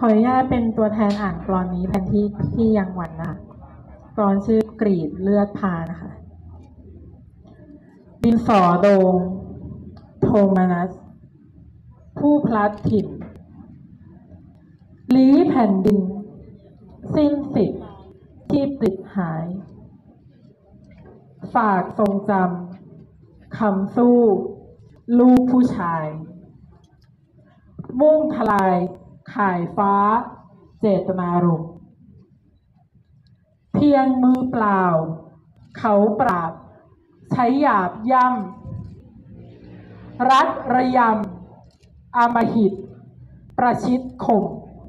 ออนุญาตเป็นตัวแทนอ่านกลอนนี้แทนที่ยังหวันนะคะกลอนชื่อกรีดเลือดพานะคะดินสอโดงโทมานัสผู้พลัดถิ่นลี้แผ่นดินสิ้นสิทธิ์ที่ปลิดหายฝากทรงจำคำสู้ลูกผู้ชายมุ่งทลายข่ายฟ้าเจตนารมณ์เพียงมือเปล่าเขาปราบใช้หยาบย่ำรัดระยำอำมหิตประชิดข่ม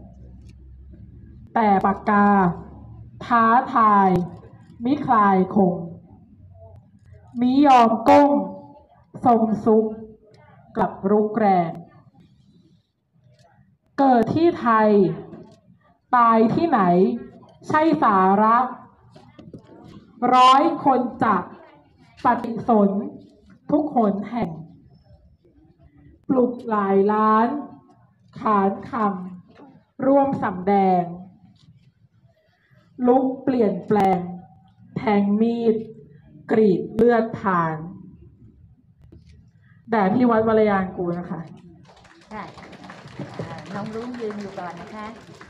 แต่ปากกาท้าทายมิคลายคงมิยอมก้มทรงซุกกลับรุกแรงเกิดที่ไทยตายที่ไหนใช่สาระ100 คนจักปฏิสนทุกหนแห่งปลุกหลายล้านขานคำร่วมสำแดงลุกเปลี่ยนแปลงแทงมีดกรีดเลือดผ่านแด่พี่วัดวรยางกูลนะคะค่ะน้องรุ้งยืนอยู่ก่อนนะคะ